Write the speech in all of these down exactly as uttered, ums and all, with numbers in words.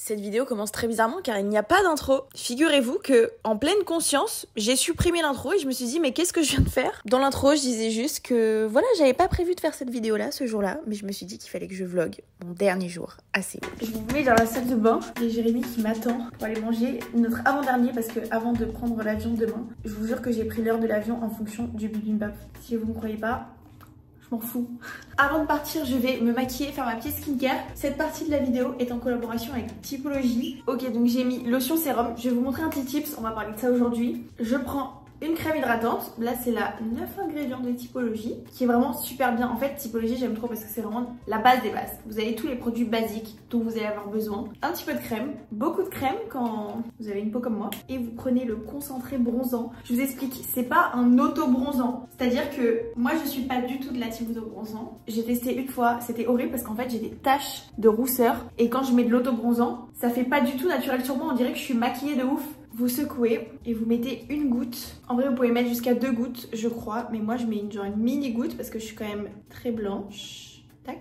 Cette vidéo commence très bizarrement car il n'y a pas d'intro. Figurez-vous que, en pleine conscience, j'ai supprimé l'intro et je me suis dit mais qu'est-ce que je viens de faire? Dans l'intro, je disais juste que voilà, j'avais pas prévu de faire cette vidéo-là ce jour-là, mais je me suis dit qu'il fallait que je vlogue mon dernier jour assez. Je vous mets dans la salle de bain. Il y a Jérémy qui m'attend pour aller manger notre avant-dernier parce que avant de prendre l'avion demain, je vous jure que j'ai pris l'heure de l'avion en fonction du bibimbap. Si vous ne croyez pas, je m'en fous. Avant de partir, je vais me maquiller, faire ma petite skincare. Cette partie de la vidéo est en collaboration avec Typologie. Ok, donc j'ai mis lotion sérum. Je vais vous montrer un petit tips, on va parler de ça aujourd'hui. Je prends une crème hydratante. Là, c'est la neuf ingrédients de Typologie, qui est vraiment super bien. En fait, Typologie, j'aime trop parce que c'est vraiment la base des bases. Vous avez tous les produits basiques dont vous allez avoir besoin. Un petit peu de crème, beaucoup de crème quand vous avez une peau comme moi. Et vous prenez le concentré bronzant. Je vous explique, c'est pas un auto-bronzant. C'est-à-dire que moi, je suis pas du tout de la team auto-bronzant. J'ai testé une fois, c'était horrible parce qu'en fait, j'ai des taches de rousseur. Et quand je mets de l'auto-bronzant, ça fait pas du tout naturel sur moi. On dirait que je suis maquillée de ouf. Vous secouez et vous mettez une goutte. En vrai, vous pouvez mettre jusqu'à deux gouttes, je crois. Mais moi, je mets une, genre une mini goutte parce que je suis quand même très blanche. Tac.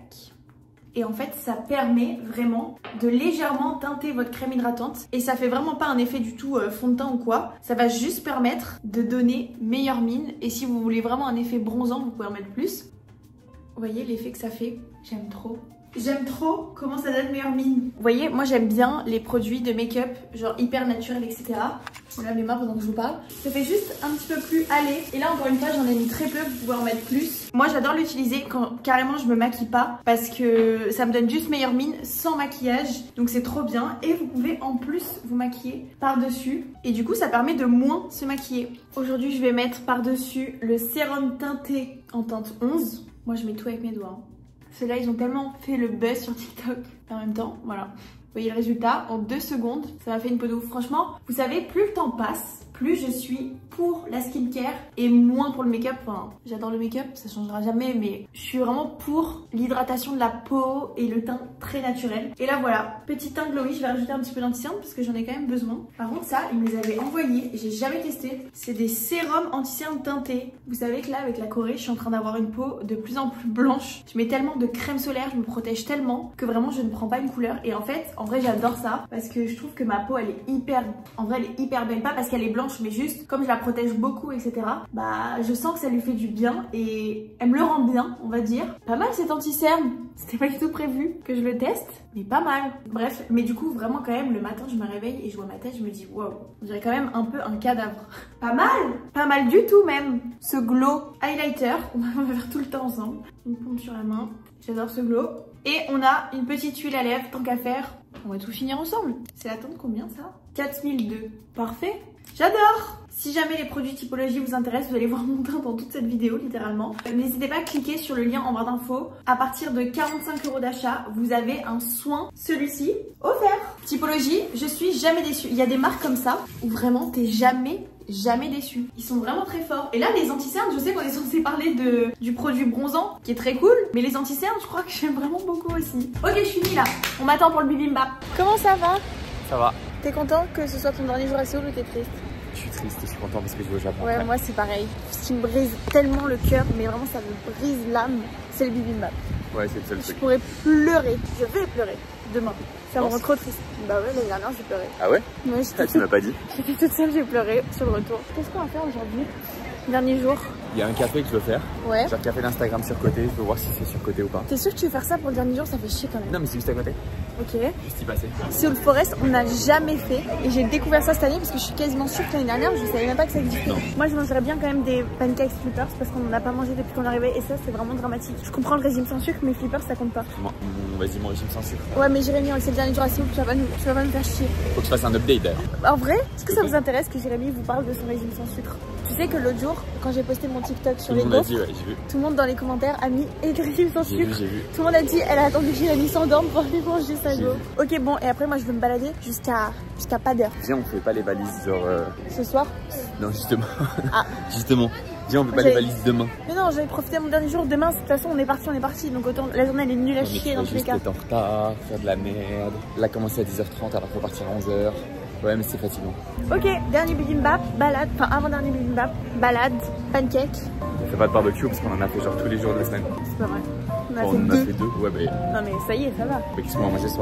Et en fait, ça permet vraiment de légèrement teinter votre crème hydratante. Et ça fait vraiment pas un effet du tout euh, fond de teint ou quoi. Ça va juste permettre de donner meilleure mine. Et si vous voulez vraiment un effet bronzant, vous pouvez en mettre plus. Vous voyez l'effet que ça fait? J'aime trop. J'aime trop comment ça donne meilleure mine. Vous voyez, moi j'aime bien les produits de make-up, genre hyper naturels, et cetera. Je lave mes mains pendant que je vous parle. Ça fait juste un petit peu plus aller. Et là, encore une fois, j'en ai mis très peu, vous pouvez en mettre plus. Moi, j'adore l'utiliser quand carrément je me maquille pas parce que ça me donne juste meilleure mine sans maquillage. Donc c'est trop bien. Et vous pouvez en plus vous maquiller par-dessus. Et du coup, ça permet de moins se maquiller. Aujourd'hui, je vais mettre par-dessus le sérum teinté en teinte onze. Moi, je mets tout avec mes doigts. Ceux-là, ils ont tellement fait le buzz sur TikTok. En même temps, voilà. Vous voyez le résultat, en deux secondes, ça m'a fait une peau de ouf. Franchement, vous savez, plus le temps passe, plus je suis pour la skincare et moins pour le make-up. Enfin, j'adore le make-up, ça changera jamais, mais je suis vraiment pour l'hydratation de la peau et le teint très naturel. Et là, voilà, petit teint glowy, je vais rajouter un petit peu d'anti-cerne parce que j'en ai quand même besoin. Par contre, ça, ils me les avaient envoyés, j'ai jamais testé. C'est des sérums anti-cerne teintés. Vous savez que là, avec la Corée, je suis en train d'avoir une peau de plus en plus blanche. Je mets tellement de crème solaire, je me protège tellement que vraiment, je ne prends pas une couleur. Et en fait, en vrai, j'adore ça parce que je trouve que ma peau, elle est hyper, en vrai, elle est hyper belle. Pas parce qu'elle est blanche, mais juste comme je la protège beaucoup, et cetera. Bah, je sens que ça lui fait du bien et elle me le rend bien, on va dire. Pas mal cet anti-cerne. C'était pas du tout prévu que je le teste, mais pas mal. Bref, mais du coup, vraiment quand même, le matin, je me réveille et je vois ma tête, je me dis wow, on dirait quand même un peu un cadavre. Pas mal, pas mal du tout même. Ce glow highlighter, on va faire tout le temps ensemble. Une pompe sur la main, j'adore ce glow. Et on a une petite huile à lèvres, tant qu'à faire. On va tout finir ensemble. C'est la teinte combien ça? quatre mille deux. Parfait. J'adore! Si jamais les produits Typologie vous intéressent, vous allez voir mon teint dans toute cette vidéo, littéralement. N'hésitez pas à cliquer sur le lien en barre d'infos. À partir de quarante-cinq euros d'achat, vous avez un soin, celui-ci, offert. Typologie, je suis jamais déçue. Il y a des marques comme ça où vraiment t'es jamais, jamais déçu. Ils sont vraiment très forts. Et là, les anti-cernes, je sais qu'on est censé parler de, du produit bronzant, qui est très cool. Mais les anti-cernes, je crois que j'aime vraiment beaucoup aussi. Ok, je suis là. On m'attend pour le bibimbap. Comment ça va? Ça va. T'es content que ce soit ton dernier jour à Séoul ou t'es triste? Je suis triste, je suis content parce que je vais au Japon. Ouais, après. moi c'est pareil. Ce qui me brise tellement le cœur, mais vraiment ça me brise l'âme, c'est le bibimbap. Ouais, c'est le seul Je truc. pourrais pleurer, je vais pleurer demain. Ça me Non, rend trop triste. Bah ouais, l'année dernière j'ai pleuré. Ah ouais? Moi, Ah, tu m'as pas dit. J'étais toute seule, j'ai pleuré sur le retour. Qu'est-ce qu'on va faire aujourd'hui? Dernier jour. Il y a un café que je veux faire. Ouais. J'ai un café d'Instagram surcoté, je veux voir si c'est surcoté ou pas. T'es sûr que tu veux faire ça pour le dernier jour? Ça fait chier quand même. Non, mais c'est juste à côté. Ok. Juste y passer. Seoul Forest, on n'a jamais fait. Et j'ai découvert ça cette année parce que je suis quasiment sûre que l'année dernière, je savais même pas que ça existait. Non. Moi, je mangerais bien quand même des pancakes flippers parce qu'on n'en a pas mangé depuis qu'on est arrivé. Et ça, c'est vraiment dramatique. Je comprends le régime sans sucre, mais flippers, ça compte pas. Moi, mon- Vas-y, mon régime sans sucre. Ouais, mais Jérémy, c'est le dernier jour à Séoul, tu vas pas nous, tu vas pas nous faire chier. Faut que je fasse un update d'ailleurs. En vrai, est-ce que ça Ok. vous intéresse que Jérémy vous parle de son régime sans sucre? Tu sais que l'autre jour, quand j'ai posté mon TikTok sur Tout les le monde a gaufres, dit, ouais, j'ai vu. tout le monde dans les commentaires a mis et le régime sans J'ai vu, sucre. j'ai vu. Tout le monde a dit, elle a attendu que Jérémy s'endorme pour aller manger sa J'ai gaufre. Ok, bon, et après, moi, je veux me balader jusqu'à jusqu'à pas d'heure. Viens, on fait pas les valises genre. euh, Ce soir. Non, justement. Ah. Justement. Viens, on fait pas les J'avais- valises demain. Mais non, j'avais profité de mon dernier jour. Demain, de toute façon, on est parti, on est parti. Donc autant la journée elle est nulle à Non, mais tu chier vas dans tous les juste cas. être en retard, faire de la merde. Là, commencer à dix heures trente alors faut partir à onze heures. Ouais, mais c'est fatigant. Ok, dernier bibimbap, balade, enfin avant-dernier bibimbap, balade, pancake. On fait pas de barbecue parce qu'on en a fait genre tous les jours de la semaine. C'est pas vrai. On a Bon, fait on en deux. a fait deux. Ouais, bah. Non mais ça y est, ça va. Mais qu'est-ce qu'on va manger ce soir?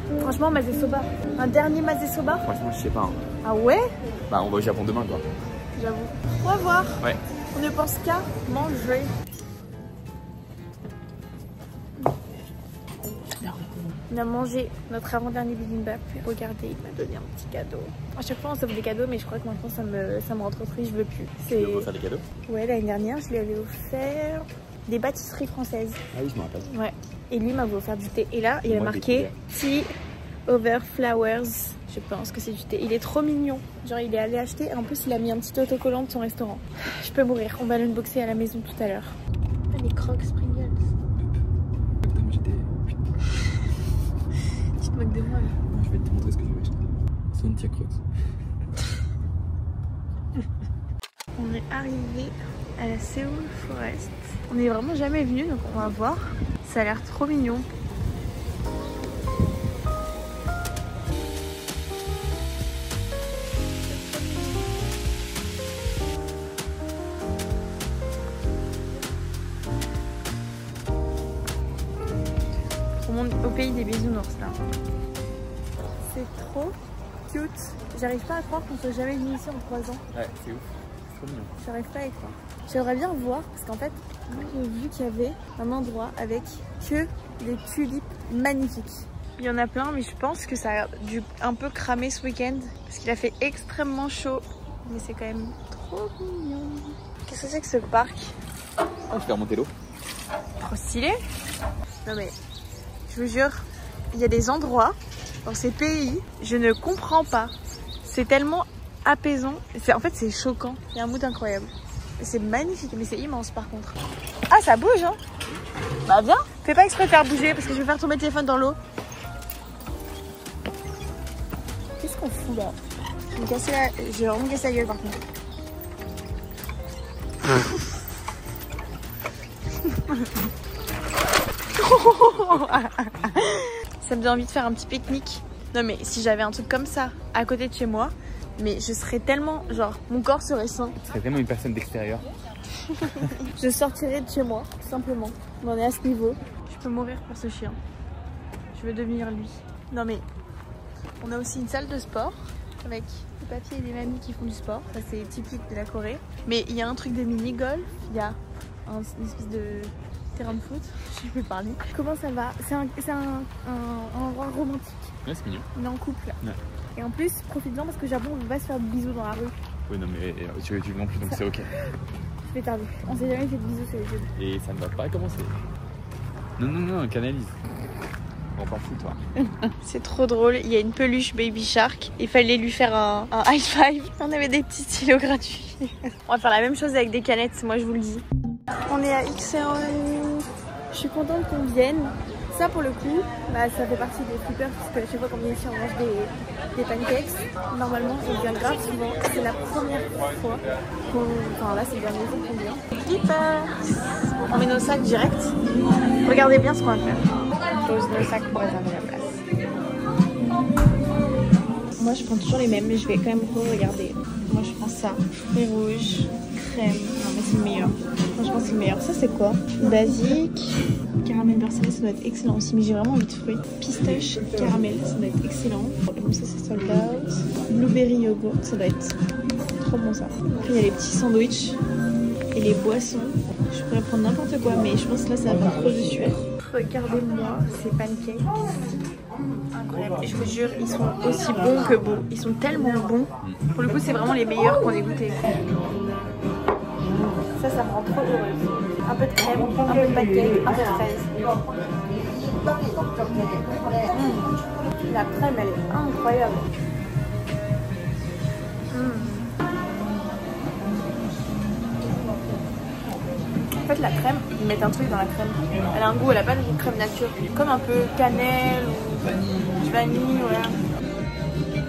Franchement, Maze Soba. Un dernier Maze Soba. Franchement, je sais pas. Hein. Ah ouais? Bah, on va au Japon demain, quoi. J'avoue. On va voir. Ouais. On ne pense qu'à manger. On a mangé notre avant-dernier bibimbap. Regardez, il m'a donné un petit cadeau. À chaque fois, on s'offre des cadeaux, mais je crois que maintenant, ça me, ça me rend trop triste. Je veux plus. Tu veux offrir des cadeaux? Ouais, l'année dernière, je lui avais offert des pâtisseries françaises. Ah oui, je me rappelle. Ouais. Et lui m'avait offert du thé. Et là, il Moi, a marqué Tea Over Flowers. Je pense que c'est du thé. Il est trop mignon. Genre, il est allé acheter. En plus, il a mis un petit autocollant de son restaurant. Je peux mourir. On va l'unboxer à la maison tout à l'heure. Ah, les Crocs Pringles. Tu te moques de moi là. Non, je vais te montrer ce que je vais acheter. Santia Crocs. On est arrivé à la Seoul Forest. On n'est vraiment jamais venu, donc on va voir. Ça a l'air trop mignon. On monte au pays des bisounours là. C'est trop cute. J'arrive pas à croire qu'on soit jamais venu ici en trois ans. Ouais, c'est ouf. C'est trop mignon. J'arrive pas à y croire. J'aimerais bien voir parce qu'en fait, moi j'ai vu qu'il y avait un endroit avec que des tulipes magnifiques. Il y en a plein, mais je pense que ça a dû un peu cramer ce week-end parce qu'il a fait extrêmement chaud. Mais c'est quand même trop mignon. Qu'est-ce que c'est que ce parc? Ah, je vais remonter l'eau. Trop stylé. Non mais, je vous jure, il y a des endroits dans ces pays, je ne comprends pas. C'est tellement apaisant. En fait, c'est choquant. Il y a un mood incroyable. C'est magnifique, mais c'est immense par contre. Ah, ça bouge, hein? Bah viens. Fais pas exprès de faire bouger parce que je vais faire tomber le téléphone dans l'eau. Qu'est-ce qu'on fout là? Je vais me casser la... Je vais vraiment me casser la gueule par contre. Ça me donne envie de faire un petit pique-nique. Non mais si j'avais un truc comme ça à côté de chez moi, mais je serais tellement, genre, mon corps serait sain. Tu serais vraiment une personne d'extérieur. Je sortirais de chez moi, tout simplement. On en est à ce niveau. Je peux mourir pour ce chien. Je veux devenir lui. Non mais, on a aussi une salle de sport avec des papiers et des mamies qui font du sport. Ça c'est typique de la Corée. Mais il y a un truc de mini-golf, il y a un, une espèce de terrain de foot. Je peux parler. Comment ça va? C'est un, un, un, un endroit romantique. Ouais, c'est mignon. On est en couple. Ouais. Et en plus, profite-en parce que Japon, on va se faire des bisous dans la rue. Oui, non, mais tu, tu non plus, donc c'est ok. Je vais tarder. On s'est jamais fait de bisous sur les yeux. Et ça ne va pas commencer. Non, non, non, canalise. On s'en fout, toi. C'est trop drôle. Il y a une peluche Baby Shark. Il fallait lui faire un, un high five. On avait des petits stylos gratuits. On va faire la même chose avec des canettes, moi je vous le dis. On est à X R O. Je suis contente qu'on vienne. Ça pour le coup, bah, ça fait partie des flippers parce que chaque fois qu'on vient ici on mange des, des pancakes. Normalement on vient grave souvent. C'est la première fois qu'on... Enfin là c'est le dernier jour qu'on vient. Flippers. On met nos sacs direct. Regardez bien ce qu'on va faire. On pose nos sacs pour réserver la place. Moi je prends toujours les mêmes mais je vais quand même regarder. Moi je prends ça. Fruits rouges, crème. Non mais c'est le meilleur. Franchement c'est le meilleur. Ça c'est quoi? Basique. Caramel beurre salé, ça doit être excellent aussi, mais j'ai vraiment envie de fruits. Pistache, caramel, ça doit être excellent. Comme ça, c'est sold out. Blueberry yogourt, ça doit être trop bon ça. Après, il y a les petits sandwichs et les boissons. Je pourrais prendre n'importe quoi, mais je pense que là, ça va pas trop de sueur. Regardez-moi ces pancakes. Incroyable. Je vous jure, ils sont aussi bons que beaux. Ils sont tellement bons. Pour le coup, c'est vraiment les meilleurs qu'on ait goûté. Ça, ça me rend trop heureuse. Un peu de crème, un peu de pancake, un peu de fraise. Mmh. La crème, elle est incroyable. Mmh. En fait, la crème, ils mettent un truc dans la crème. Elle a un goût, elle a pas le goût de crème nature. Comme un peu cannelle ou vanille, voilà.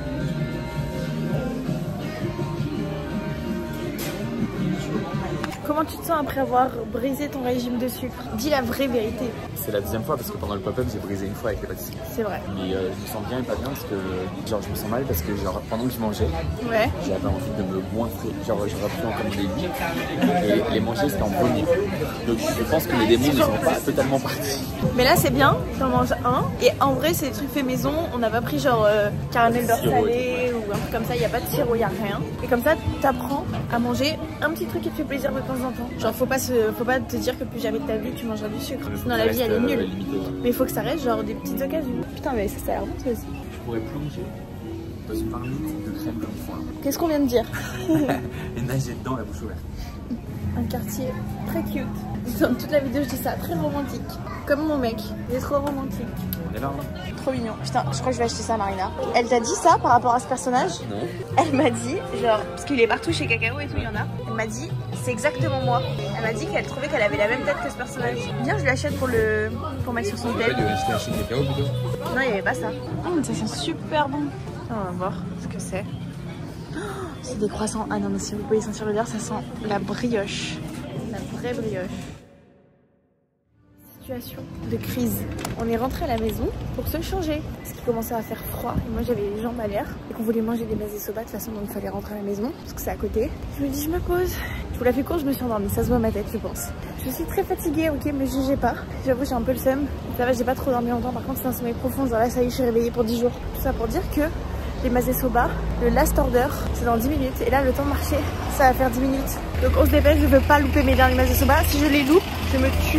Comment Comment tu te sens après avoir brisé ton régime de sucre? Dis la vraie vérité. C'est la deuxième fois parce que pendant le pop-up j'ai brisé une fois avec les pâtisseries. C'est vrai. Mais euh, je me sens bien et pas bien parce que genre je me sens mal parce que genre pendant que je mangeais, ouais. j'avais envie de me goinfrer. Genre j'aurais pu en commander huit et les manger c'était en vomir. Donc je pense que les démons ne sont pas totalement partis. Mais là c'est bien, t'en manges un. Et en vrai c'est des trucs faits maison, on n'a pas pris genre euh, caramel beurre salé ou un truc comme ça, il n'y a pas de sirop, il n'y a rien. Et comme ça t'apprends à manger un petit truc qui te fait plaisir de temps en temps. Genre faut pas, se, faut pas te dire que plus jamais de ta vie tu mangeras du sucre. Sinon la vie elle est nulle. Mais il faut que ça reste genre des petites occasions. Putain mais ça, ça a l'air bon ça aussi. Je pourrais plonger dans une marmite de crème comme foin. Qu'est-ce qu'on vient de dire? Et nager dedans la bouche ouverte. Un quartier très cute. Dans toute la vidéo je dis ça, très romantique. Comme mon mec, il est trop romantique. On est là hein. Trop mignon. Putain, je crois que je vais acheter ça à Marina. Elle t'a dit ça par rapport à ce personnage? Non. Elle m'a dit, genre, parce qu'il est partout chez Cacao et tout, il y en a. Elle m'a dit, c'est exactement moi. Elle m'a dit qu'elle trouvait qu'elle avait la même tête que ce personnage. Viens, je lui achète pour le pour mettre sur son tel. Tu vas acheter un Cacao plutôt? Non, il n'y avait pas ça. Oh, ça sent super bon. On va voir ce que c'est. C'est des croissants. Ah non, mais si vous pouvez sentir l'odeur, ça sent la brioche. La vraie brioche. Situation de crise. On est rentré à la maison pour se changer parce qu'il commençait à faire froid et moi j'avais les jambes à l'air et qu'on voulait manger des mazes soba de toute façon donc il fallait rentrer à la maison parce que c'est à côté. Je me dis je me pose. Je vous la fais courte, je me suis endormie, ça se voit à ma tête je pense. Je suis très fatiguée, ok, me jugez pas. J'avoue j'ai un peu le seum. Ça va, j'ai pas trop dormi longtemps, par contre c'est un sommeil profond. Genre là ça y est, je suis réveillée pour dix jours. Tout ça pour dire que les mazes soba, le last order c'est dans dix minutes et là le temps de marcher ça va faire dix minutes. Donc on se dépêche, je veux pas louper mes derniers mazes soba. Si je les loupe, je me tue.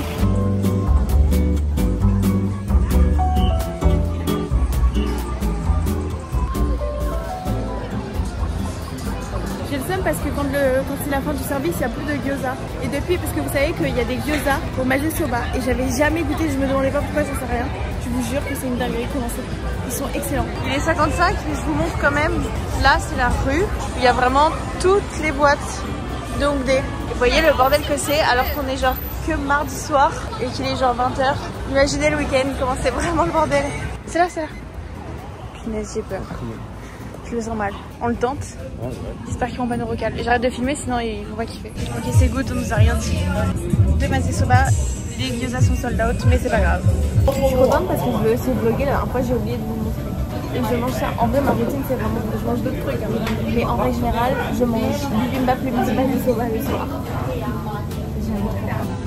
J'ai le seum parce que quand, le, quand c'est la fin du service, il n'y a plus de gyoza. Et depuis, parce que vous savez qu'il y a des gyoza pour mazes soba et j'avais jamais goûté, je me demandais pas pourquoi, j'en sais rien. Je vous jure que c'est une dinguerie comment c'est. Ils sont excellents. Il est cinquante-cinq, mais je vous montre quand même. Là, c'est la rue. Il y a vraiment toutes les boîtes d'Hongdae. Vous voyez le bordel que c'est alors qu'on est genre que mardi soir et qu'il est genre vingt heures. Imaginez le week-end, comment c'est vraiment le bordel. C'est là, c'est là. Punaise, j'ai peur. Je le sens mal. On le tente. Ouais, ouais. J'espère qu'ils vont pas nous recaler. J'arrête de filmer sinon ils vont pas kiffer. Ok, c'est good, on nous a rien dit. Deux mazes soba, les gyoza sont sold out, mais c'est pas grave. Je suis contente parce que je veux aussi vlogger. La dernière fois, j'ai oublié de vous montrer. Et je mange ça. En vrai, ma routine, c'est vraiment. Je mange d'autres trucs. Hein. Mais en règle générale, je mange bibimbap le midi, mazes soba le soir. J'aime trop.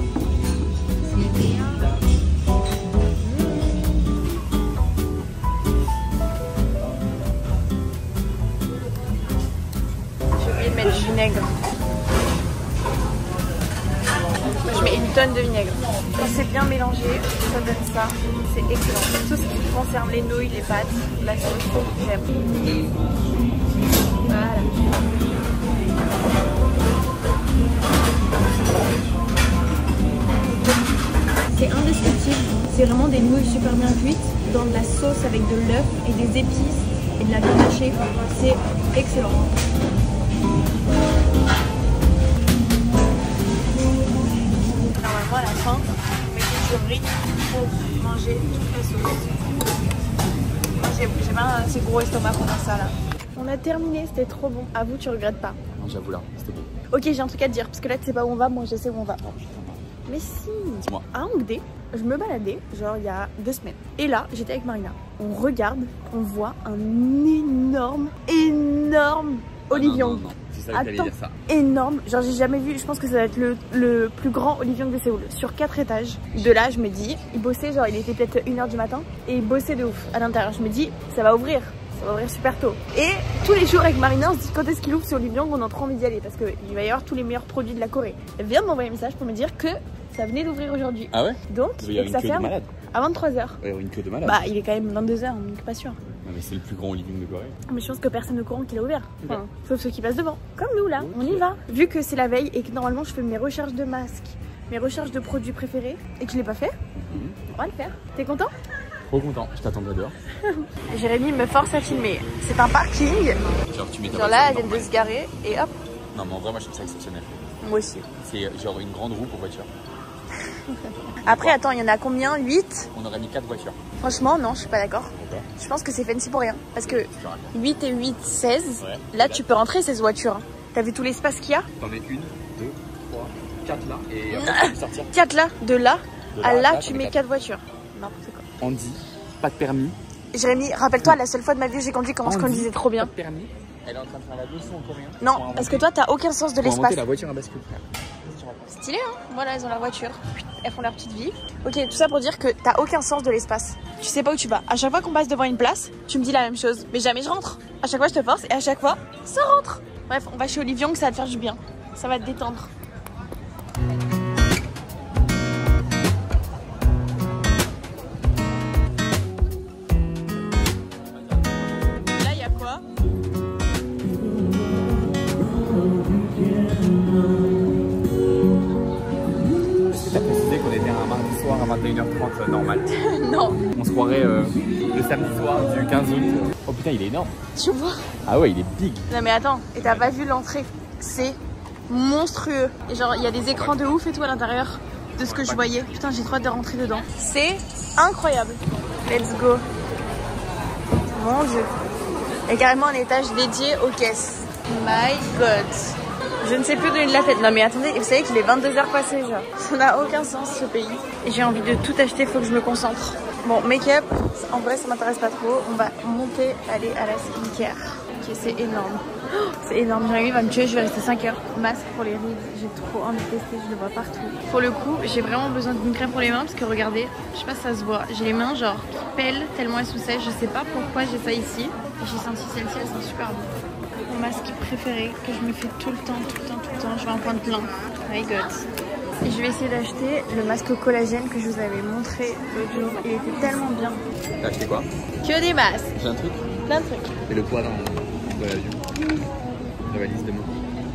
Du vinaigre. Moi, je mets une tonne de vinaigre. Et c'est bien mélangé, ça donne ça. C'est excellent. Tout ce qui concerne les nouilles, les pâtes, la sauce, j'aime. Voilà. C'est indescriptible. C'est vraiment des nouilles super bien cuites dans de la sauce avec de l'œuf et des épices et de la viande hachée. C'est excellent. Normalement à la fin, on met du riz pour manger toute la sauce. J'ai pas un assez gros estomac pour faire ça là. On a terminé, c'était trop bon. Avoue, tu regrettes pas? Non, j'avoue là, c'était bon. Ok, j'ai un truc à te dire, parce que là tu sais pas où on va, moi je sais où on va. Non, je sais pas. Mais si, dis-moi. À Hongdae, je me baladais, genre il y a deux semaines. Et là, j'étais avec Marina. On regarde, on voit un énorme, énorme Olivion. C'est ça que t'allais dire ça. Énorme, genre j'ai jamais vu, je pense que ça va être le, le plus grand Olivion de Séoul, sur quatre étages. De là je me dis, il bossait, genre il était peut-être une heure du matin et il bossait de ouf à l'intérieur. Je me dis, ça va ouvrir, ça va ouvrir super tôt. Et tous les jours avec Marina, on se dit quand est-ce qu'il ouvre ce Olivion, on a trop envie d'y aller parce qu'il va y avoir tous les meilleurs produits de la Corée. Elle vient de m'envoyer un message pour me dire que ça venait d'ouvrir aujourd'hui. Ah ouais? Donc, il y a que ça ferme à vingt-trois heures. Il y a une queue de malade. Bah il est quand même vingt-deux heures, donc pas sûr. Non mais c'est le plus grand Olivion de Corée. Mais je pense que personne ne courant qu'il a ouvert. Enfin, okay. Sauf ceux qui passent devant. Comme nous là, okay. On y va. Vu que c'est la veille et que normalement je fais mes recherches de masques, mes recherches de produits préférés et que je l'ai pas fait, mm-hmm. On va le faire. T'es content? Trop content, je t'attendrai dehors. Jérémy me force à filmer. C'est un parking. Genre tu mets ta genre là, elle vient de se garer et hop. Non mais en vrai moi je trouve ça exceptionnel. Moi aussi. C'est genre une grande roue pour voiture. Après, attends, il y en a combien? huit? On aurait mis quatre voitures. Franchement, non, je suis pas d'accord. Okay. Je pense que c'est fancy pour rien. Parce que huit et huit, seize. Ouais. Là, tu peux rentrer seize voitures. T'as vu tout l'espace qu'il y a? T'en mets une, deux, trois, quatre là. Et après, tu peux sortir. quatre là, de là, de là à là, là tu mets quatre voitures. N'importe quoi. Andy, pas de permis. Jérémy, rappelle-toi, la seule fois de ma vie où j'ai conduit, comment je conduisais trop bien. Pas de permis. Elle est en train de faire la leçon en coréen. Non, parce que toi, t'as aucun sens de l'espace. La voiture à bascule. Stylé, hein. Voilà, elles ont leur voiture. Elles font leur petite vie. Ok, tout ça pour dire que t'as aucun sens de l'espace. Tu sais pas où tu vas. À chaque fois qu'on passe devant une place, tu me dis la même chose. Mais jamais je rentre. À chaque fois, je te force et à chaque fois, ça rentre. Bref, on va chez Olivion, que ça va te faire du bien. Ça va te détendre. Là, il y a quoi? T'as précisé qu'on était un mardi soir à vingt et une heures trente euh, normal. Non. On se croirait euh, le samedi soir du quinze août. Oh putain, il est énorme. Tu vois? Ah ouais, il est big. Non mais attends, et t'as pas vu l'entrée? C'est monstrueux. Et genre, il y a des écrans de ouf et tout à l'intérieur de ce que je voyais. Putain, j'ai trop hâte de rentrer dedans. C'est incroyable. Let's go. Mon dieu. Et carrément un étage dédié aux caisses. My god. Je ne sais plus donner de la tête. Non mais attendez, vous savez qu'il est vingt-deux heures passées genre. Ça n'a aucun sens ce pays. Et j'ai envie de tout acheter, faut que je me concentre. Bon, make-up, en vrai ça m'intéresse pas trop. On va monter, aller à la skincare. Ok, c'est énorme. Oh, c'est énorme, Jérémy va me tuer, je vais rester cinq heures. Masque pour les rides, j'ai trop envie de tester, je le vois partout. Pour le coup, j'ai vraiment besoin d'une crème pour les mains parce que regardez, je sais pas si ça se voit. J'ai les mains genre qui pèlent tellement elles sont sèches. Je sais pas pourquoi j'ai ça ici. Et j'ai senti celle-ci, elles sont super bonnes. Mon masque préféré que je me fais tout le temps, tout le temps, tout le temps. Je vais en prendre plein. My god. Et je vais essayer d'acheter le masque au collagène que je vous avais montré l'autre jour. Il était tellement bien. T'as acheté quoi? Que des masques. J'ai un truc. Plein de trucs. Et le poids dans, dans l'avion. La valise de moi.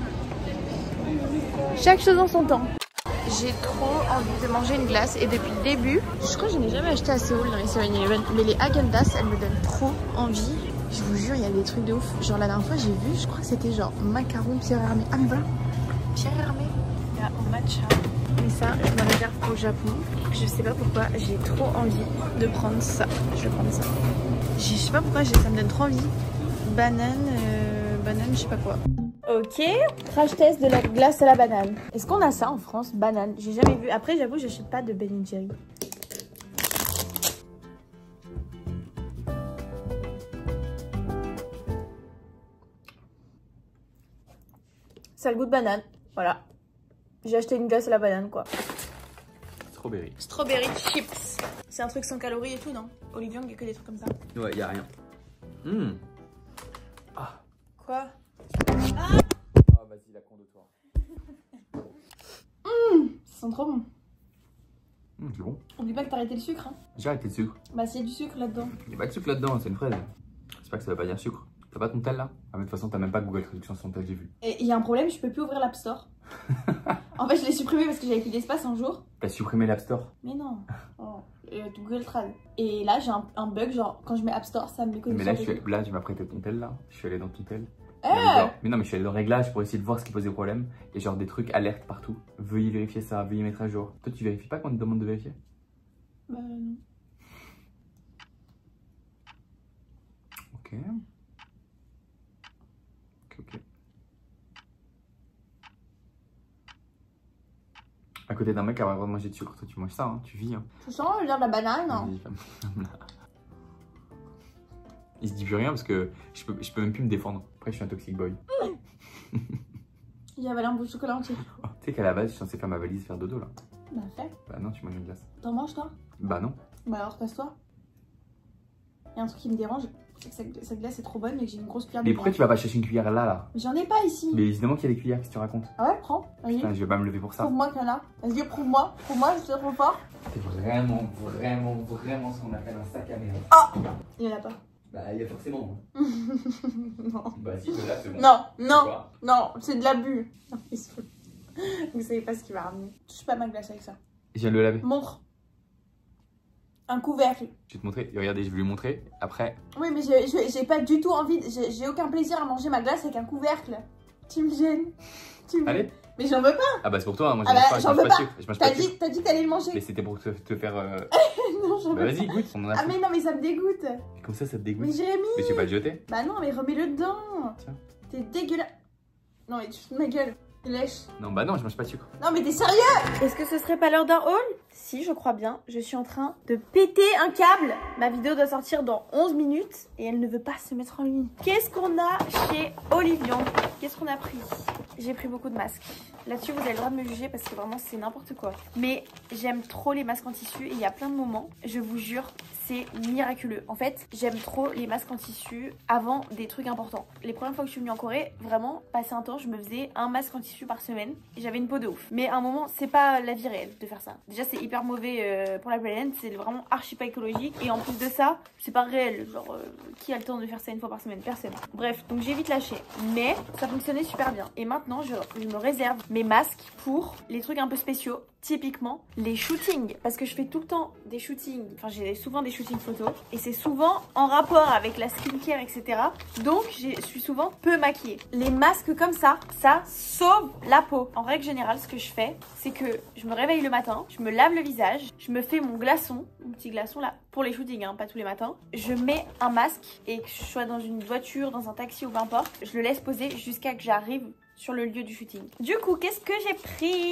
Chaque chose en son temps. J'ai trop envie de manger une glace et depuis le début, je crois que je n'ai jamais acheté à Séoul dans les seven eleven, mais les Häagen-Dazs, elles me donnent trop envie. Je vous jure, il y a des trucs de ouf. Genre la dernière fois, j'ai vu, je crois que c'était genre macaron Pierre Hermé. Ah mais voilà, Pierre Hermé. Il y a au matcha. Mais ça, je me réserve au Japon. Je sais pas pourquoi, j'ai trop envie de prendre ça. Je vais prendre ça. Je sais pas pourquoi, ça me donne trop envie. Banane, euh, banane, je sais pas quoi. Ok, crash test de la glace à la banane. Est-ce qu'on a ça en France? Banane, j'ai jamais vu. Après, j'avoue, j'achète pas de Ben and Jerry. Ça a le goût de banane, voilà. J'ai acheté une glace à la banane, quoi. Strawberry. Strawberry chips. C'est un truc sans calories et tout, non? Olivier, il n'y a que des trucs comme ça. Ouais, y a rien. Mmh. Ah. Quoi? Ah, ah vas-y, la con de toi. Mmh, ça sent trop bon. Mmh, c'est bon. Oublie pas que t'as arrêté le sucre, hein. J'ai arrêté le sucre. Bah, s'il y a du sucre là-dedans. Il n'y a pas de sucre là-dedans, c'est une fraise. C'est pas que ça veut pas dire sucre. T'as pas ton tel là? Ah, mais de toute façon, t'as même pas Google Traduction sur ton tel, j'ai vu. Et il y a un problème, je peux plus ouvrir l'App Store. En fait, je l'ai supprimé parce que j'avais plus d'espace un jour. T'as supprimé l'App Store? Mais non. Oh, euh, Google Trad. Et là, j'ai un, un bug, genre, quand je mets App Store, ça me met Mais là, je suis, là, tu m'as prêté ton tel là. Je suis allé dans ton tel. Eh genre, mais non, mais je suis allé dans réglage pour essayer de voir ce qui posait problème. Et genre des trucs alertes partout. Veuillez vérifier ça, veuillez mettre à jour. Toi, tu vérifies pas quand on te demande de vérifier? Bah non. Ok. Ok, ok. À côté d'un mec qui a vraiment mangé de sucre, toi tu manges ça, hein, tu vis. Hein. Tu sens le de la banane, non? Il se dit plus rien parce que je peux, je peux même plus me défendre. Après, je suis un toxic boy. Il y avait un bout de chocolat entier. Oh, tu sais qu'à la base, je suis censé faire ma valise, faire dodo là. Bah fais. Bah non, tu manges une glace. T'en manges toi? Bah non. Bah alors tasse-toi. Il y a un truc qui me dérange, c'est que cette, cette glace est trop bonne mais que j'ai une grosse cuillère de Mais pourquoi tu vas pas chercher une cuillère là là? J'en ai pas ici. Mais évidemment qu'il y a des cuillères, qu'est-ce que tu racontes? Ah ouais, prends. Putain, je vais pas me lever pour ça. Prouve-moi qu'il y en a. Vas-y, prouve-moi. Prouve-moi, je te trop fort. C'est vraiment, vraiment, vraiment ce qu'on appelle un sac à merde. Ah, il y en a pas. Bah, il y a forcément. Non. Bah, si, là, c'est bon. Non, non, non, c'est de l'abus. Vous savez pas ce qu'il va ramener. Touche pas ma glace avec ça. Je viens de le laver. Montre. Un couvercle. Je vais te montrer. Regardez, je vais lui montrer. Après. Oui, mais j'ai pas du tout envie. J'ai aucun plaisir à manger ma glace avec un couvercle. Tu me gênes. Tu me... Allez. Mais j'en veux pas. Ah bah c'est pour toi. Moi, je ah mange bah, pas. J'en veux pas. Je mange pas. T'as dit, t'as dit que t'allais le manger. Mais c'était pour te, te faire. Euh... non, j'en bah, veux vas-y, pas. goûte. On en a ah mais non, mais ça me dégoûte. Et comme ça, ça te dégoûte. Mais Jérémy. Mais tu vas pas le jeter. Bah non, mais remets-le dedans. Tiens. T'es dégueulasse. Non, mais tu fous de ma gueule. Lèche. Non, bah non, je mange pas de sucre. Non, mais t'es sérieux? Est-ce que ce serait pas l'heure d'un haul? Si, je crois bien. Je suis en train de péter un câble. Ma vidéo doit sortir dans onze minutes et elle ne veut pas se mettre en ligne. Qu'est-ce qu'on a chez Olivion? Qu'est-ce qu'on a pris? J'ai pris beaucoup de masques. Là-dessus, vous avez le droit de me juger parce que vraiment, c'est n'importe quoi. Mais j'aime trop les masques en tissu et il y a plein de moments, je vous jure, c'est miraculeux. En fait, j'aime trop les masques en tissu avant des trucs importants. Les premières fois que je suis venue en Corée, vraiment, passé un temps, je me faisais un masque en tissu par semaine et j'avais une peau de ouf. Mais à un moment, c'est pas la vie réelle de faire ça. Déjà, c'est hyper mauvais euh, pour la planète, c'est vraiment archi pas écologique. Et en plus de ça, c'est pas réel. Genre, euh, qui a le temps de faire ça une fois par semaine? Personne. Bref, donc j'ai vite lâché. Mais ça fonctionnait super bien. Et maintenant, je, je me réserve mes masques pour les trucs un peu spéciaux. Typiquement les shootings, parce que je fais tout le temps des shootings, enfin j'ai souvent des shootings photos et c'est souvent en rapport avec la skincare, etc. Donc je suis souvent peu maquillée. Les masques comme ça, ça sauve la peau. En règle générale, ce que je fais, c'est que je me réveille le matin, je me lave le visage, je me fais mon glaçon, mon petit glaçon là, pour les shootings, hein, pas tous les matins. Je mets un masque et que je sois dans une voiture, dans un taxi ou peu importe, je le laisse poser jusqu'à que j'arrive sur le lieu du shooting. Du coup, qu'est-ce que j'ai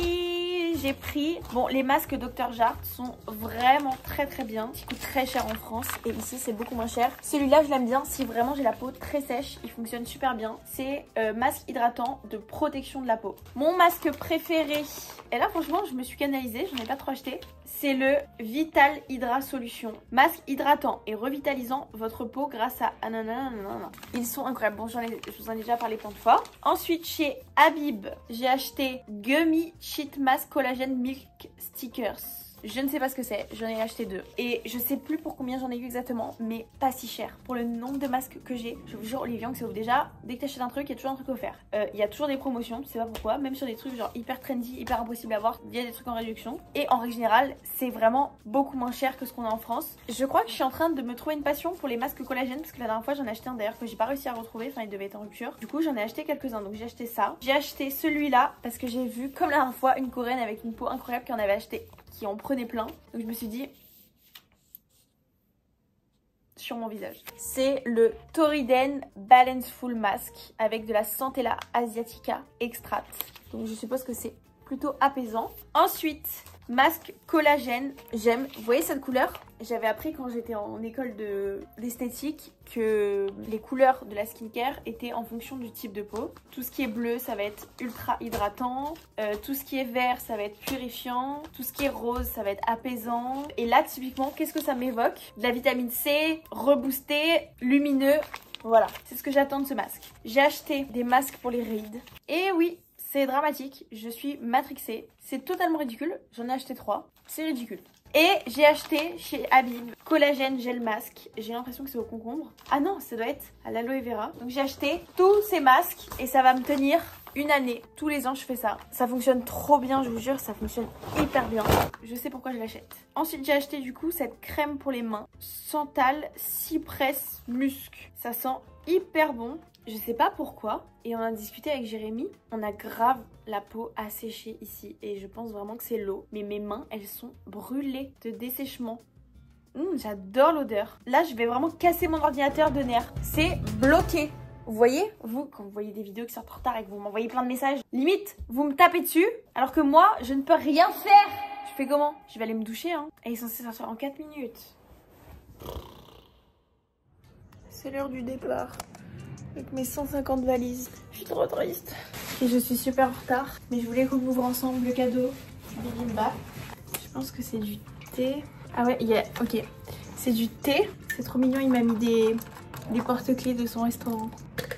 pris? J'ai pris... Bon, les masques docteur Jart sont vraiment très très bien. Ils coûtent très cher en France et ici, c'est beaucoup moins cher. Celui-là, je l'aime bien si vraiment j'ai la peau très sèche. Il fonctionne super bien. C'est euh, masque hydratant de protection de la peau. Mon masque préféré... Et là, franchement, je me suis canalisée. J'en ai pas trop acheté. C'est le Vital Hydra Solution. Masque hydratant et revitalisant votre peau grâce à... Ah non, non, non, non, non. Ils sont incroyables. Bon, j'en ai... je vous en ai déjà parlé plein de fois. Ensuite, chez Habib, j'ai acheté Gummy Cheat Mask Collagen Milk Stickers. Je ne sais pas ce que c'est, j'en ai acheté deux. Et je sais plus pour combien j'en ai eu exactement, mais pas si cher. Pour le nombre de masques que j'ai, je vous jure, Olivion, que ça ouvre déjà. Dès que tu achètes un truc, il y a toujours un truc offert. Euh, il y a toujours des promotions, je sais pas pourquoi. Même sur des trucs genre hyper trendy, hyper impossible à voir, il y a des trucs en réduction. Et en règle générale, c'est vraiment beaucoup moins cher que ce qu'on a en France. Je crois que je suis en train de me trouver une passion pour les masques collagène, parce que la dernière fois, j'en ai acheté un d'ailleurs que j'ai pas réussi à retrouver. Enfin, il devait être en rupture. Du coup, j'en ai acheté quelques-uns. Donc, j'ai acheté ça. J'ai acheté celui-là parce que j'ai vu, comme la dernière fois, une coréenne avec une peau incroyable qui en avait acheté, qui en prenait plein. Donc je me suis dit sur mon visage. C'est le Toriden Balance Full Mask avec de la Centella Asiatica Extract. Donc je suppose que c'est plutôt apaisant. Ensuite, masque collagène. J'aime. Vous voyez cette couleur? J'avais appris quand j'étais en école d'esthétique que les couleurs de la skincare étaient en fonction du type de peau. Tout ce qui est bleu, ça va être ultra hydratant. Euh, tout ce qui est vert, ça va être purifiant. Tout ce qui est rose, ça va être apaisant. Et là, typiquement, qu'est-ce que ça m'évoque? De la vitamine C, reboosté, lumineux. Voilà, c'est ce que j'attends de ce masque. J'ai acheté des masques pour les rides. Et oui, c'est dramatique, je suis matrixée. C'est totalement ridicule, j'en ai acheté trois. C'est ridicule. Et j'ai acheté chez Habib Collagène Gel Masque. J'ai l'impression que c'est au concombre. Ah non, ça doit être à l'aloe vera. Donc j'ai acheté tous ces masques et ça va me tenir une année. Tous les ans, je fais ça. Ça fonctionne trop bien, je vous jure, ça fonctionne hyper bien. Je sais pourquoi je l'achète. Ensuite, j'ai acheté du coup cette crème pour les mains. Santal Cypress Musk. Ça sent hyper bon. Je sais pas pourquoi. Et on a discuté avec Jérémy. On a grave la peau asséchée ici. Et je pense vraiment que c'est l'eau. Mais mes mains, elles sont brûlées de dessèchement. Mmh, j'adore l'odeur. Là, je vais vraiment casser mon ordinateur de nerfs. C'est bloqué. Vous voyez, vous, quand vous voyez des vidéos qui sortent en retard et que vous m'envoyez plein de messages, limite, vous me tapez dessus. Alors que moi, je ne peux rien faire. Je fais comment? Je vais aller me doucher, hein. Elle est censée sortir en quatre minutes. C'est l'heure du départ. Avec mes cent cinquante valises. Je suis trop triste. Et je suis super en retard. Mais je voulais qu'on ouvre ensemble le cadeau du bibimbap. Je pense que c'est du thé. Ah ouais, il y a... Ok. C'est du thé. C'est trop mignon. Il m'a mis des, des porte-clés de son restaurant.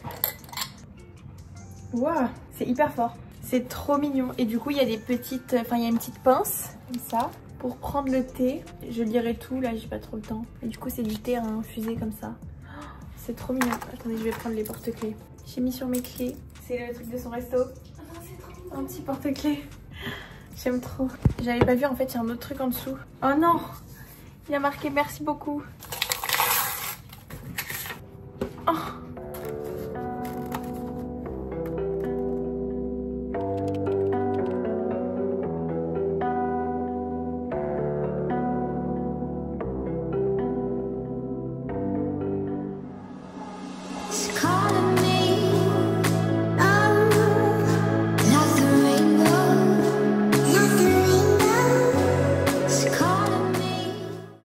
Waouh, c'est hyper fort. C'est trop mignon. Et du coup, il y a des petites... Enfin, il y a une petite pince, comme ça, pour prendre le thé. Je lirai tout. Là, j'ai pas trop le temps. Et du coup, c'est du thé infusé comme ça. C'est trop mignon. Attendez, je vais prendre les porte-clés. J'ai mis sur mes clés. C'est le truc de son resto. Un petit porte-clés. J'aime trop. J'avais pas vu, en fait, il y a un autre truc en dessous. Oh non! Il a marqué merci beaucoup. Oh!